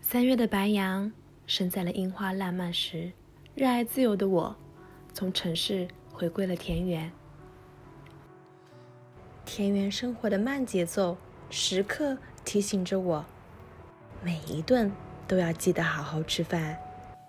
3月的白杨生在了樱花烂漫时，热爱自由的我从城市回归了田园。田园生活的慢节奏时刻提醒着我，每一顿都要记得好好吃饭。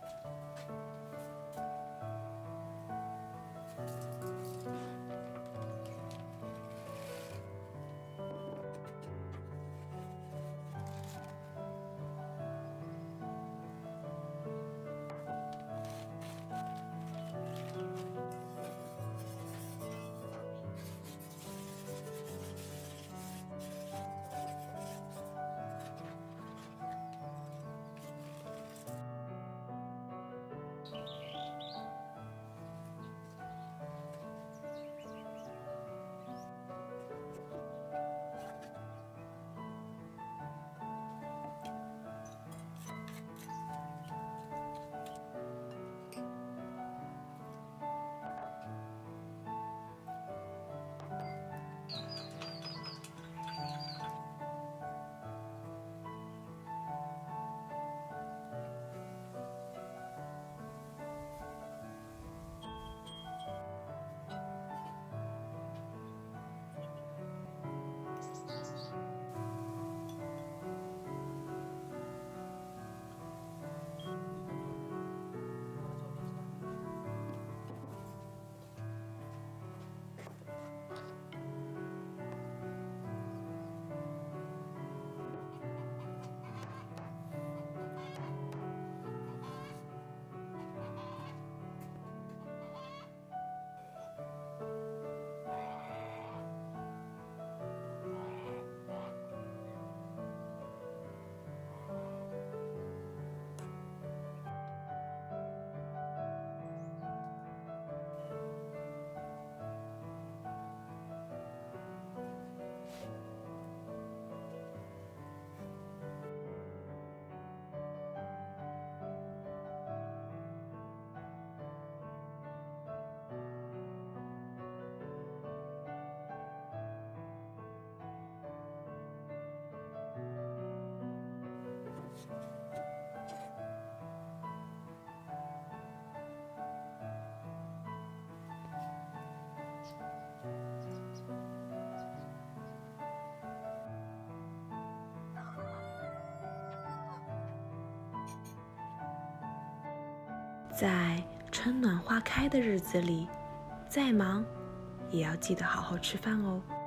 在春暖花开的日子里，再忙也要记得好好吃饭哦。